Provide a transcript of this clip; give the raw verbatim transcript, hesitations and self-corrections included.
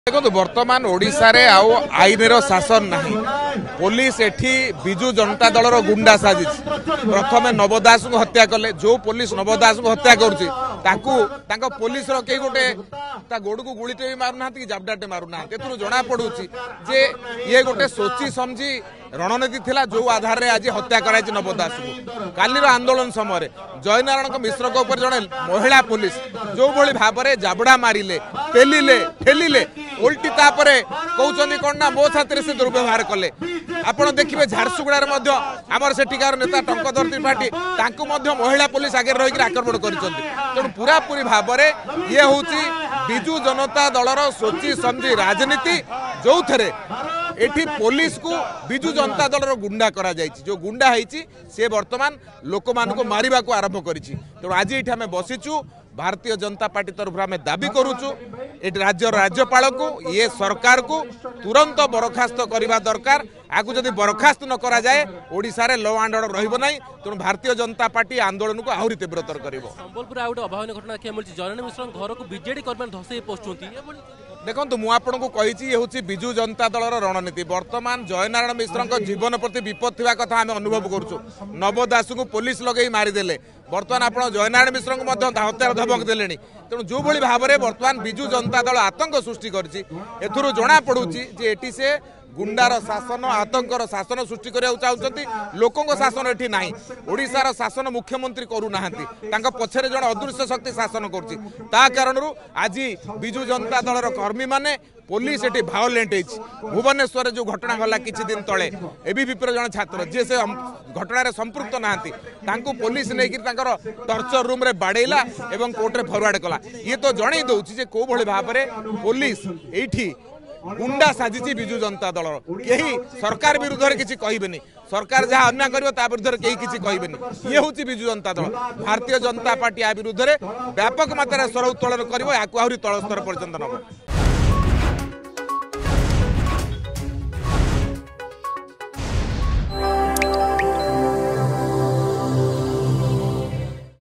देखो बर्तमान ओडिशा रे आउ आईन शासन नहीं पुलिस एठी बिजु जनता दलर गुंडा साजिश प्रथम नव दास को हत्या कले जो पुलिस नव दास को हत्या करुची ताकू तांको पुलिस रो के गोटे ता गोड़ को गुळीटे भी मारू नांती जाबडाटे मारू नांती एतु जणा पडुची जे ये गोटे सोची समझी रणनीति थिला जो आधार रे आज हत्या कराई नव दास को कालीर आंदोलन समय जयनारायण मिश्र को ऊपर जणे महिला पुलिस जो भली भाबरे जाबडा मारिले पेलिले ठेलिले उल्टी तापरे कहउचंदी कोन ना मो छात्र से दुर्व्यवहार कले आपण देखिबे झारसुगुड़ार मध्य आमर सेठिकार नेता टंकधर त्रिपाठी तांकु मध्य महिला पुलिस आगे रही आक्रमण करिसंती तेणु पूरा पूरी भाबरे ये होउची बिजु जनता दलर सोची समझी राजनीति जो थरे एठी पुलिस को बिजु जनता दलर गुंडा करा जायछि जो गुंडा हैछि से वर्तमान लोक मान को मारिबा को आरंभ करिछि तेणु आज एठी हमें बसिचु भारतीय जनता पार्टी तरफ आम दाबी करुचु एटी राज्य राज्यपाल को ये सरकार को तुरंत बरखास्त करने दरकार आगु जदि बरखास्त न करा जाए ओडिशा रे लॉ एंड ऑर्डर रहिबो नाही तेणु भारतीय जनता पार्टी आंदोलन को आहुरी तीव्रतर करिवो। संबलपुर आ गोटे अभावन घटना देखा मिलछि जयनारायण मिश्र घर को बीजेडी कर्मी धसई पोछुंती देखो मु आपन को कही ये हूँ बिजु जनता दलर रणनीति वर्तमान जयनारायण मिश्र जीवन प्रति विपद थिबा कथा आम अनुभव करुचु नव दास को पुलिस लगे मारिदेले वर्तमान आप जयनारायण मिश्र को हत्यार धमक देले तेणु जो भली भाव में वर्तमान बिजु जनता दल आतंक सृष्टि करछि एथुरु जणा पड़ुछि जे एटी से गुंडार शासन आतंकर शासन सृष्टि करने चाहते लोकों शासन एठी नाही ओडिशार शासन मुख्यमंत्री करूना पछरे जन अदृश्य शक्ति शासन करुच्ची कारण आज बिजु जनता दलर कर्मी माने पुलिस एटी भायोलेंट भुवनेश्वर जो घटना गला किछि दिन तले एबीवीपी जन छात्र जे से घटना संपृक्त नांती पुलिस नहीं टर्चर रूम रे बाड़ेला एवं कोर्ट रे फरवर्ड कला ये तो जणै दउछि जे को भली भाव में पुलिस एठी गुंडा साजिची बिजु जनता दल कहीं सरकार विरुद्ध में किसी कहबेनी सरकार जहाँ अन्याय करिवो ता विरुद्ध कहीं किसी कहबेनी ये हूँ बिजु जनता दल भारतीय जनता पार्टी आ विरुद्ध में व्यापक मात्रा स्वर उत्तोलन करिवो याकु आहुरी तल स्तर पर्यंत नब।